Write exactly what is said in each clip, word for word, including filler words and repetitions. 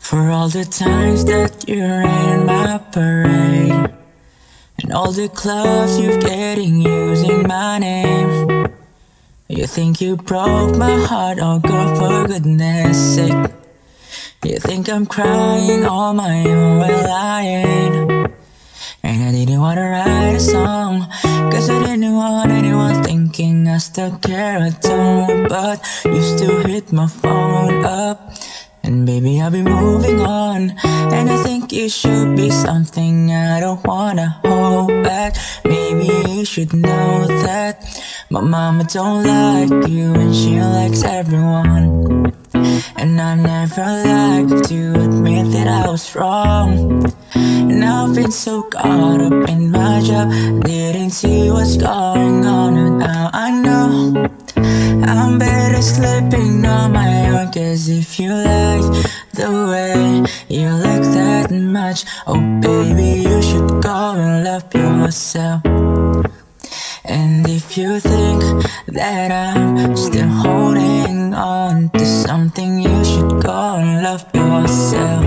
For all the times that you rain in my parade, and all the clubs you're getting using my name. You think you broke my heart, oh girl, for goodness sake. You think I'm crying on my own, well I ain't. And I didn't wanna write a song, cause I didn't want anyone thinking I still care, I don't. But you still hit my phone up, and baby I'll be moving on. And I think you should be something I don't wanna hold back. Maybe you should know that my mama don't like you and she likes everyone. And I never like to admit that I was wrong. And I've been so caught up in my job, didn't see what's going on. And now I know I'm better sleeping on my own. Cause if you like the way you look that much, oh baby you should go and love yourself. And if you think that I'm still holding on to something, you should go and love yourself.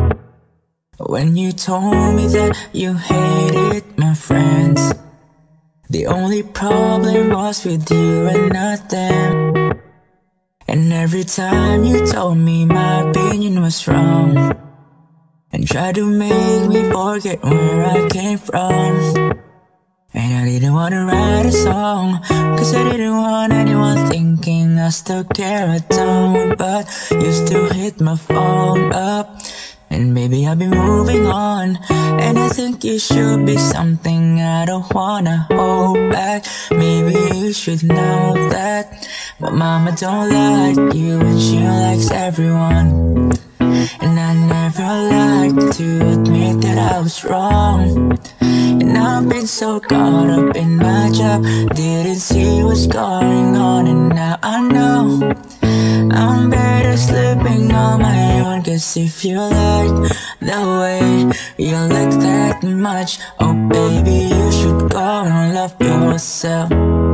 When you told me that you hated my friends, the only problem was with you and not them. And every time you told me my opinion was wrong, and tried to make me forget where I came from. And I didn't wanna write a song, cause I didn't want anyone thinking I still care, I don't. But you still hit my phone up, and baby I'll be moving on. And I think you should be something I don't wanna hold back. Maybe you should know that my mama don't like you and she likes everyone. And I never liked to admit that I was wrong. And I've been so caught up in my job, didn't see what's going on. And now I know I'm better sleeping on my own. Cause if you like the way you look that much, oh baby you should go and love yourself.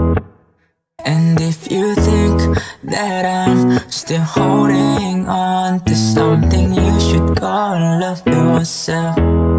And if you think that I'm still holding on to something, you should go and love yourself.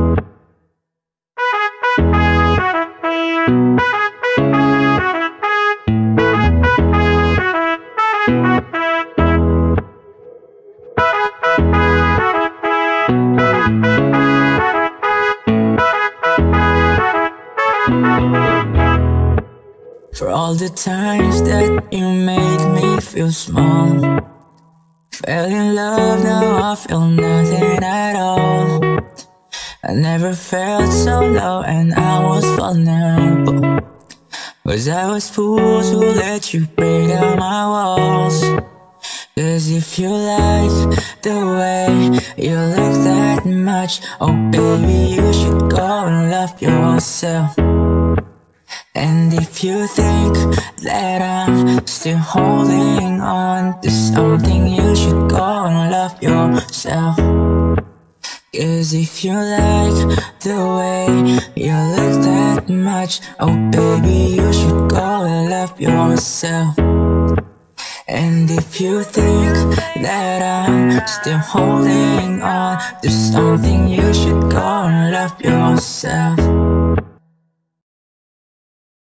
For all the times that you made me feel small, fell in love, now I feel nothing at all. I never felt so low and I was vulnerable, cause I was fools who let you break down my walls. Cause if you like the way you look that much, oh baby you should go and love yourself. And if you think that I'm still holding on to something, you should go and love yourself. Cause if you like the way you look that much, oh baby you should go and love yourself. And if you think that I'm still holding on to something, you should go and love yourself.